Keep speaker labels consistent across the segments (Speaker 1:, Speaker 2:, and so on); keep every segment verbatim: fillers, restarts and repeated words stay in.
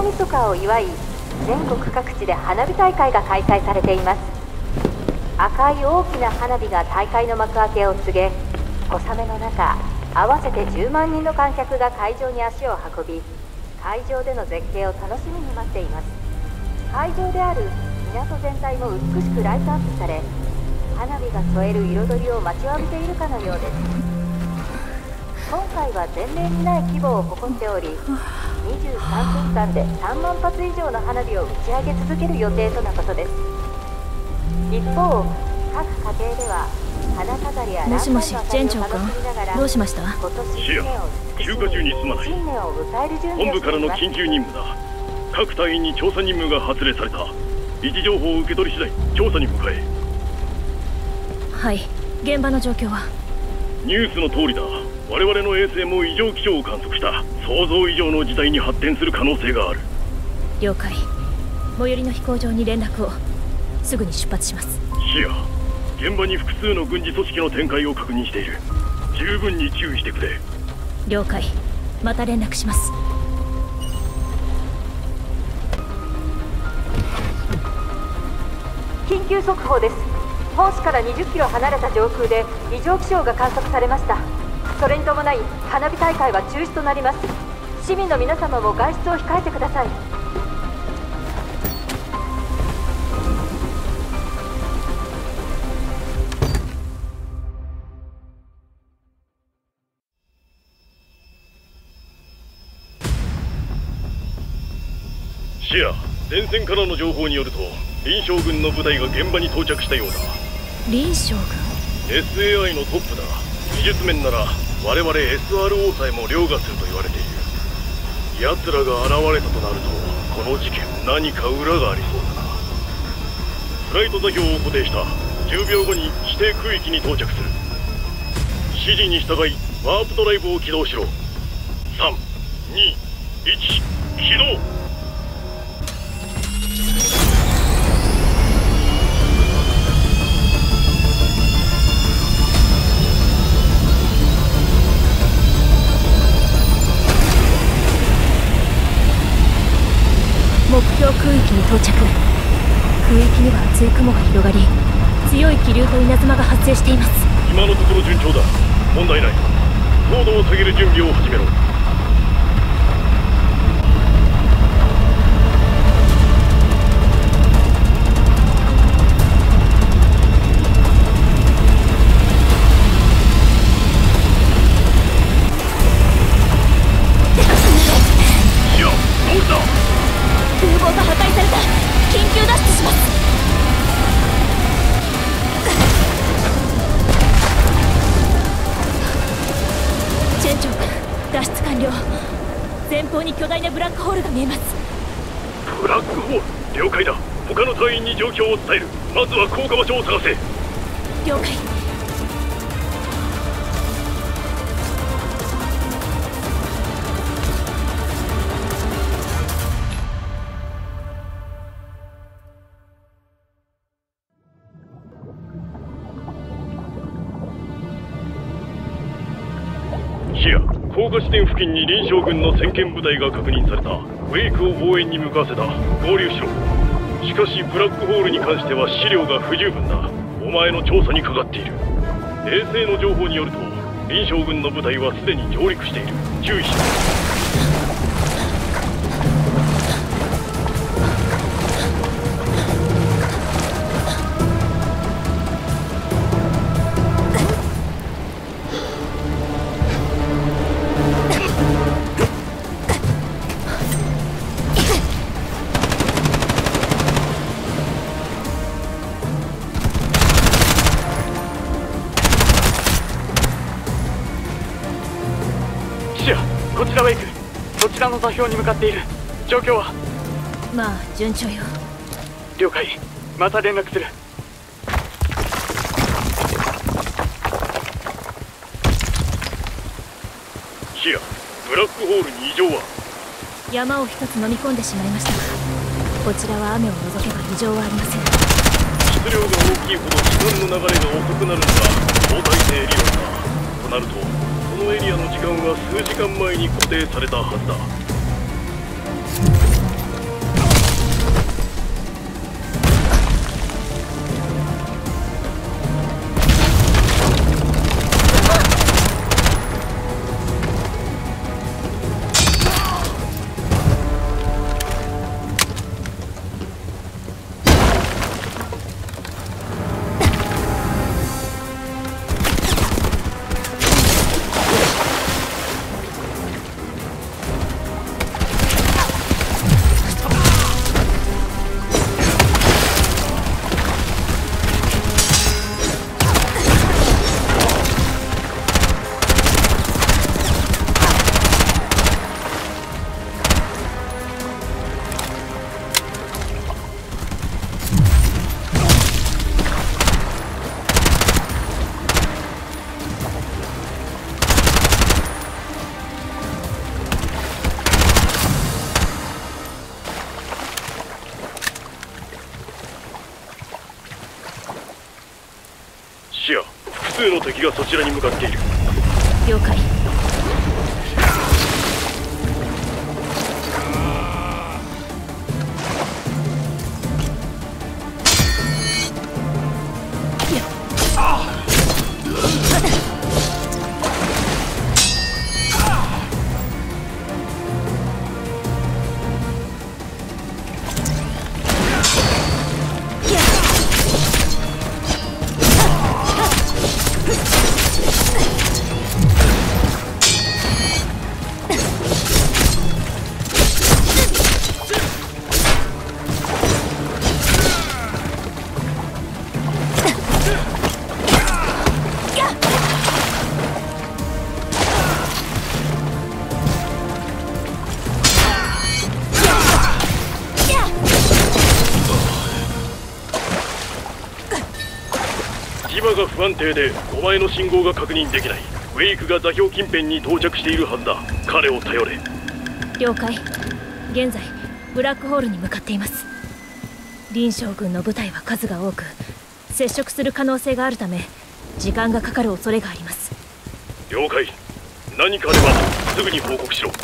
Speaker 1: 晦日を祝い、全国各地で花火大会が開催されています。赤い大きな花火が大会の幕開けを告げ、小雨の中、合わせてじゅうまんにんの観客が会場に足を運び、会場での絶景を楽しみに待っています。会場である港全体も美しくライトアップされ、花火が添える彩りを待ちわびているかのようです。今回は前例にない規模を誇っており、にじゅうさんぷんかんでさんまんぱつ以上の花火を打ち上げ続ける予定とのことです。一方、各家庭では花飾りやランタンの明かりを楽しみながら、
Speaker 2: どうしました？
Speaker 1: 今年
Speaker 3: シア、休暇中にすまない。
Speaker 1: 新年を迎える準備をしています。
Speaker 3: 本部からの緊急任務だ。各隊員に調査任務が発令された。位置情報を受け取り次第調査に向かえ。
Speaker 2: はい、現場の状況は？
Speaker 3: ニュースの通りだ。我々の衛星も異常気象を観測した。想像以上の事態に発展する可能性がある。
Speaker 2: 了解。最寄りの飛行場に連絡を。すぐに出発します。
Speaker 3: シア、現場に複数の軍事組織の展開を確認している。十分に注意してくれ。
Speaker 2: 了解。また連絡します。
Speaker 1: 緊急速報です。本市からにじゅっキロ離れた上空で異常気象が観測されました。それに伴い花火大会は中止となります。市民の皆様も外出を控えてください。
Speaker 3: シア、前線からの情報によると林将軍の部隊が現場に到着したようだ。
Speaker 2: 林将軍？
Speaker 3: エスエーアイ のトップだ。技術面なら我々 エスアールオー さえも凌駕すると言われている。奴らが現れたとなるとこの事件何か裏がありそうだな。フライト座標を固定した。じゅうびょうごに指定空域に到着する。指示に従いワープドライブを起動しろ。さん、に、いち、起動。
Speaker 2: 目標空域に到着。空域には厚い雲が広がり、強い気流と稲妻が発生しています。
Speaker 3: 今のところ順調だ。問題ない。高度を下げる準備を始めろ。シア、どうした？
Speaker 2: 空港が破壊された。緊急脱出します。チェン長官、脱出完了。前方に巨大なブラックホールが見えます。
Speaker 3: ブラックホール、了解だ。他の隊員に状況を伝える。まずは降下場所を探せ。
Speaker 2: 了解。
Speaker 3: シア、降下地点付近に林将軍の先見部隊が確認された。ウェイクを応援に向かわせた。合流しろ。しかしブラックホールに関しては資料が不十分だ。お前の調査にかかっている。衛星の情報によると林将軍の部隊はすでに上陸している。注意しろ。こちらウェイク、そちらの座標に向かっている。状況は？
Speaker 2: まあ順調よ。
Speaker 3: 了解。また連絡する。シア、ブラックホールに異常は？
Speaker 2: 山を一つ飲み込んでしまいましたが、こちらは雨を除けば異常はありません。
Speaker 3: 質量が大きいほど時間の流れが遅くなるのが相対性理論だ。となるとこのエリアの時間は数時間前に固定されたはずだ。 数の敵がそちらに向かっている。
Speaker 2: 了解。
Speaker 3: 磁場が不安定でお前の信号が確認できない。ウェイクが座標近辺に到着しているはずだ。彼を頼れ。
Speaker 2: 了解。現在ブラックホールに向かっています。林将軍の部隊は数が多く接触する可能性があるため時間がかかる恐れがあります。
Speaker 3: 了解。何かあればすぐに報告しろ。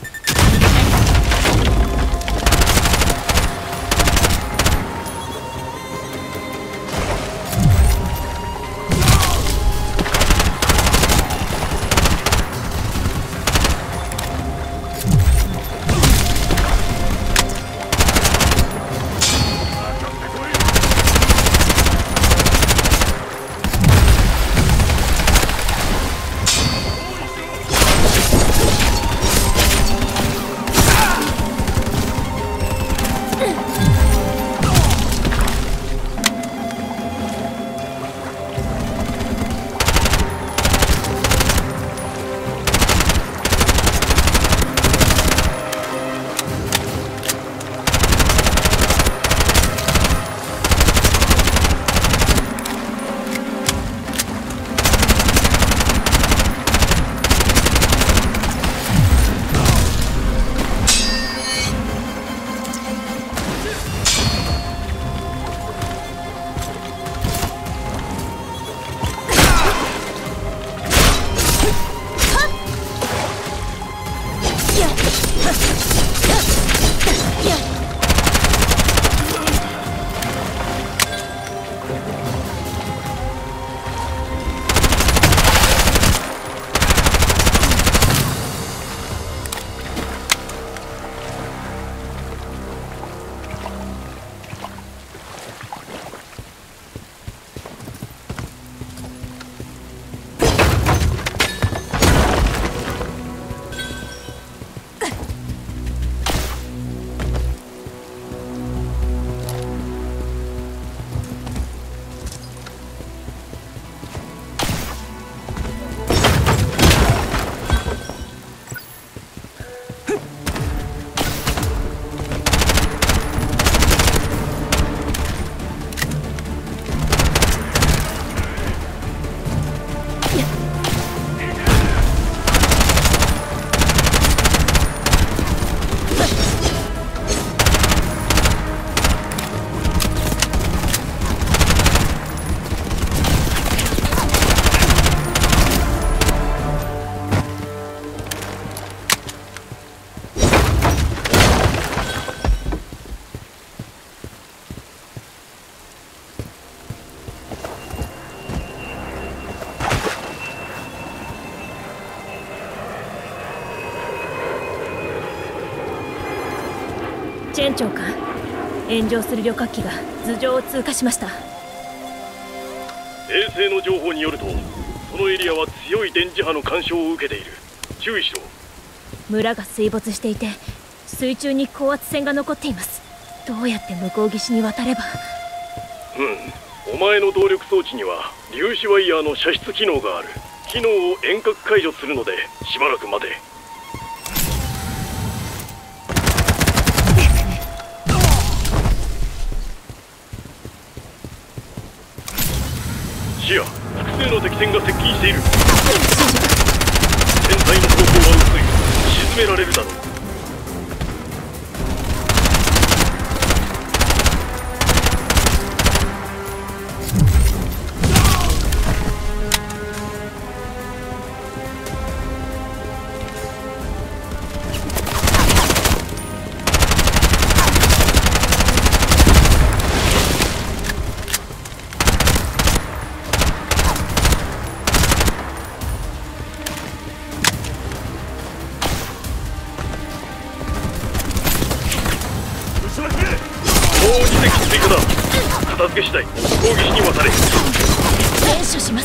Speaker 2: チェン長官、炎上する旅客機が頭上を通過しました。
Speaker 3: 衛星の情報によるとそのエリアは強い電磁波の干渉を受けている。注意しろ。
Speaker 2: 村が水没していて水中に高圧線が残っています。どうやって向こう岸に渡れば。
Speaker 3: うん、お前の動力装置には粒子ワイヤーの射出機能がある。機能を遠隔解除するのでしばらく待て。視野、複数の敵船が接近している。船体の方向は薄い。沈められるだろう。 もうに隻追加だ。片付け次第攻撃に渡れ。
Speaker 2: 連射します。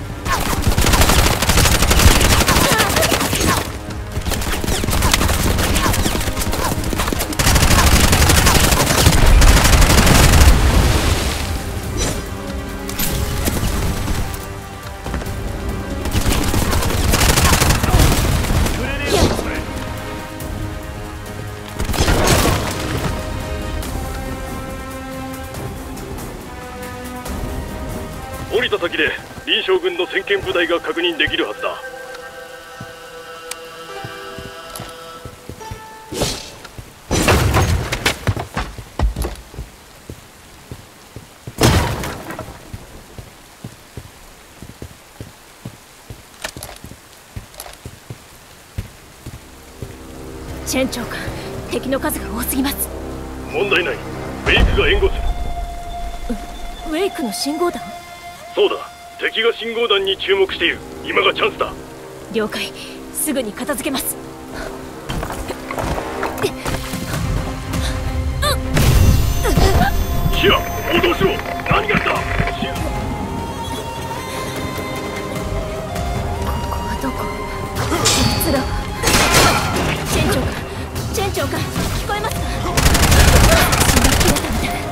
Speaker 3: 降りた先で林将軍の先見部隊が確認できるはずだ。
Speaker 2: チェン長官、敵の数が多すぎます。
Speaker 3: 問題ない。ウェイクが援護する。
Speaker 2: ウェイクの信号弾？
Speaker 3: そうだ、敵が信号弾に注目している。今がチャンスだ。
Speaker 2: 了解、すぐに片付けます。
Speaker 3: シア、応答しろ。何があった？シア、
Speaker 2: ここはどこ？こいつらは。チェン長官、チェン長官、聞こえますか？血が切れたみたい。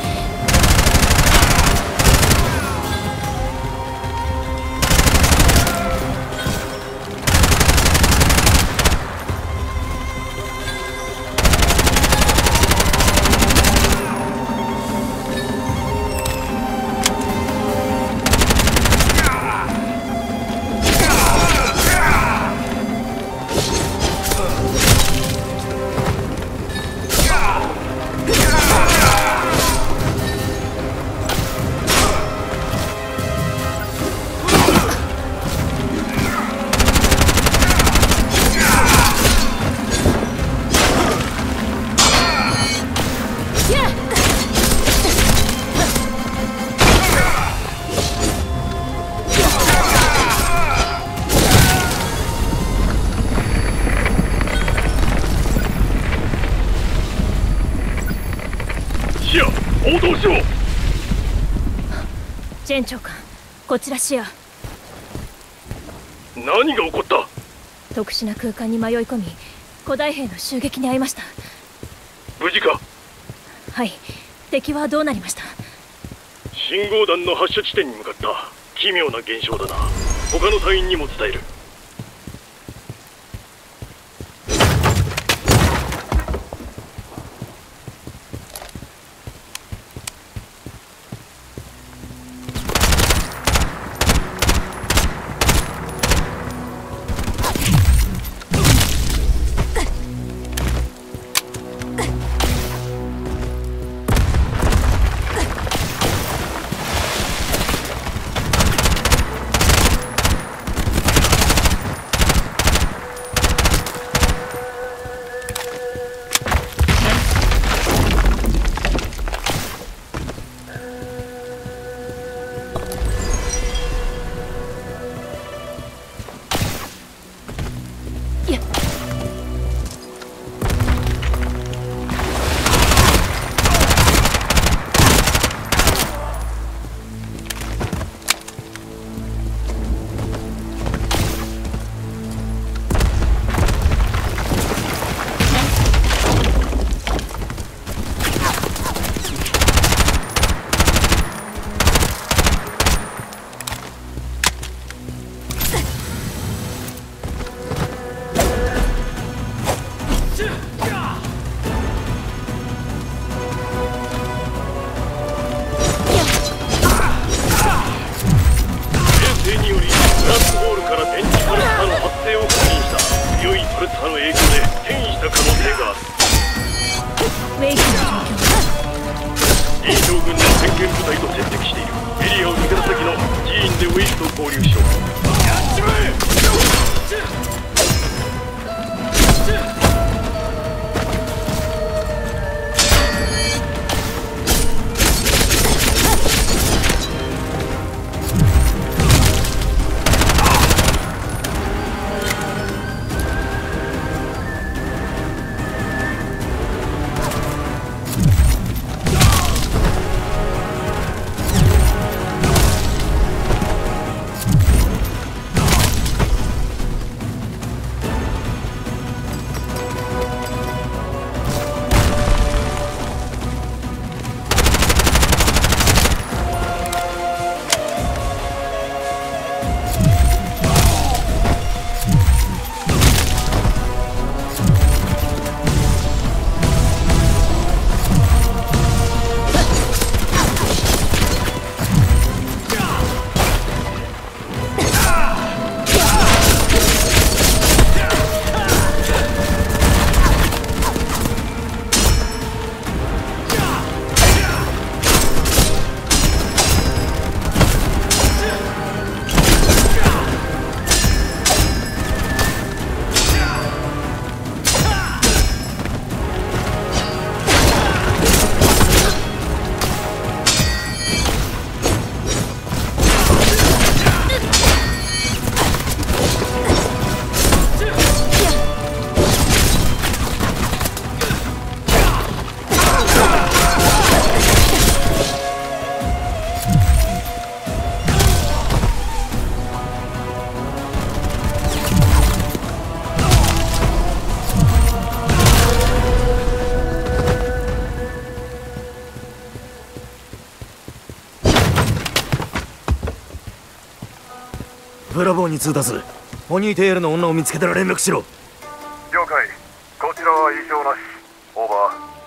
Speaker 3: 応答しろ。
Speaker 2: チェン長官、こちらシア。
Speaker 3: 何が起こった？
Speaker 2: 特殊な空間に迷い込み、古代兵の襲撃に遭いました。
Speaker 3: 無事か？
Speaker 2: はい、敵はどうなりました？
Speaker 3: 信号弾の発射地点に向かった。奇妙な現象だな。他の隊員にも伝える。
Speaker 4: ブラボーに通達。ポニーテールの女を見つけたら連絡しろ。
Speaker 5: 了解。こちらは異常なし。オーバー。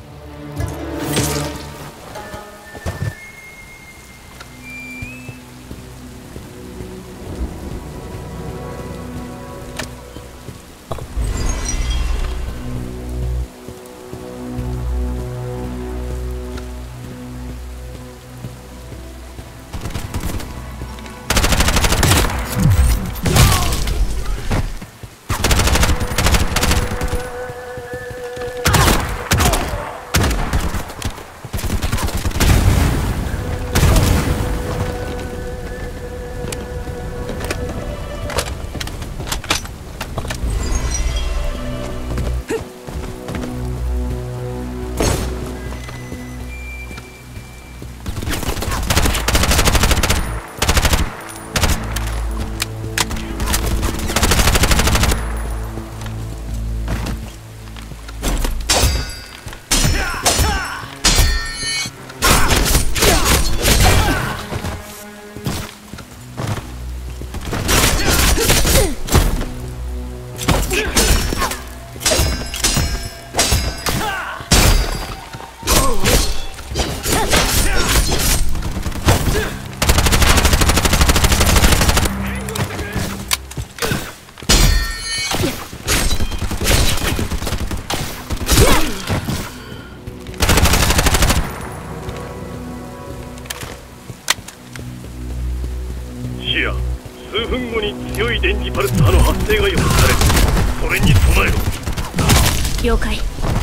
Speaker 3: 数分後に強い電磁パルス波の発生が予測される。それに備えろ。
Speaker 2: 了解。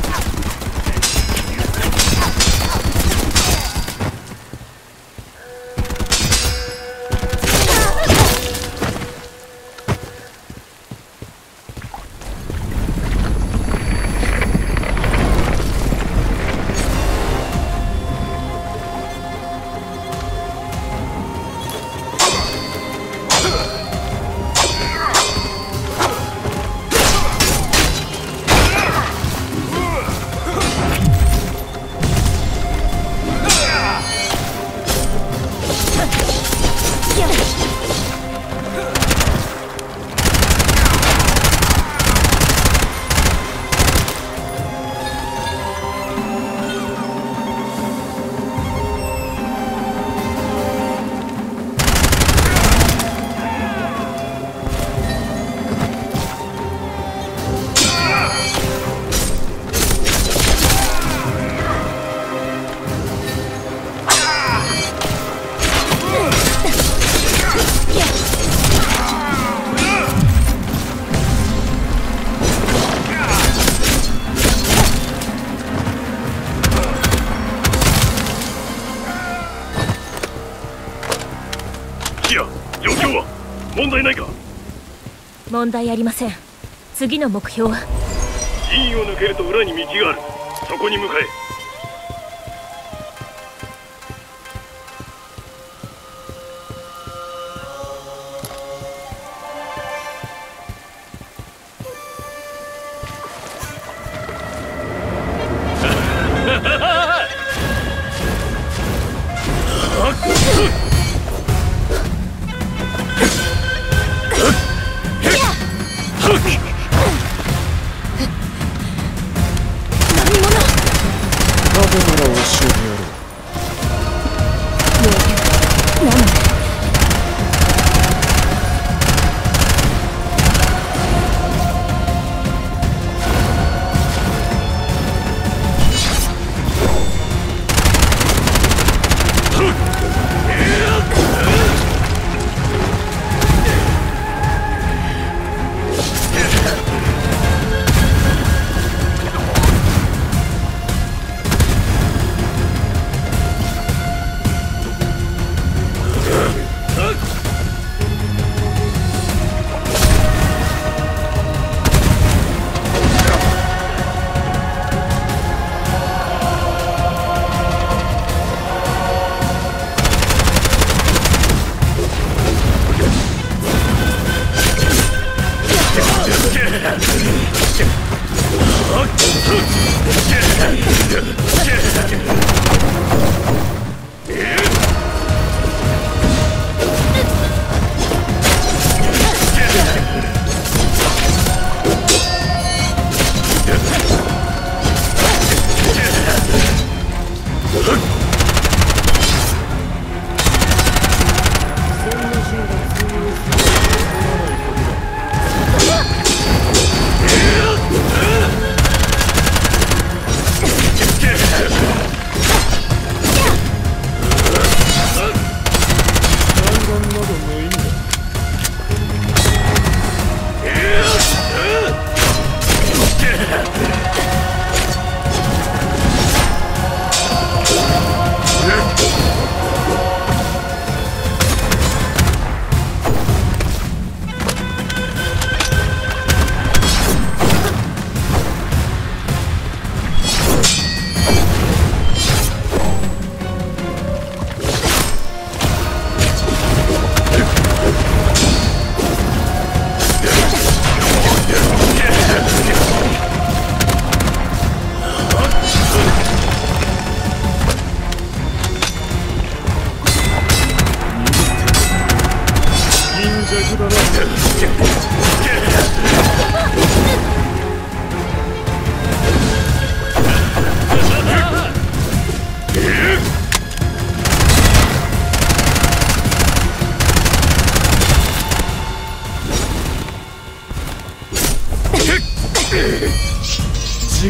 Speaker 3: 問題ないか？
Speaker 2: 問題ありません。次の目標は？
Speaker 3: 寺院を抜けると裏に道がある。そこに向かえ。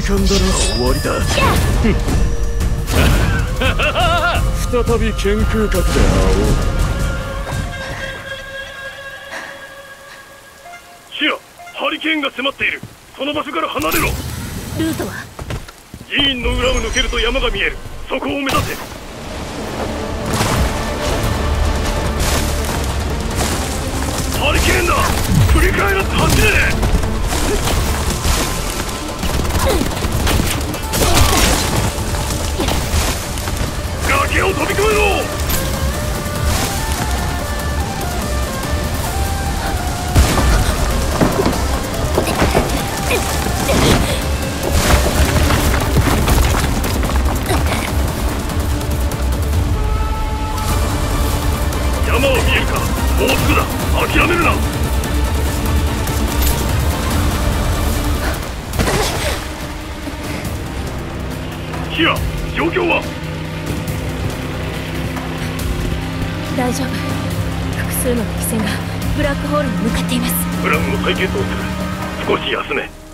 Speaker 3: 間だな。終わりだ。再び剣空閣で会おう。シア、ハリケーンが迫っている。その場所から離れろ。
Speaker 2: ルートは？
Speaker 3: 寺院の裏を抜けると山が見える。そこを目指せ。ハリケーンだ。振り返らず走れ。崖を飛び越えろ。山は見えるか。もうすぐだ。諦めるな。キア、状況は？
Speaker 2: 大丈夫。複数の敵戦がブラックホールに向かっています。
Speaker 3: プランを再検討する。少し休め。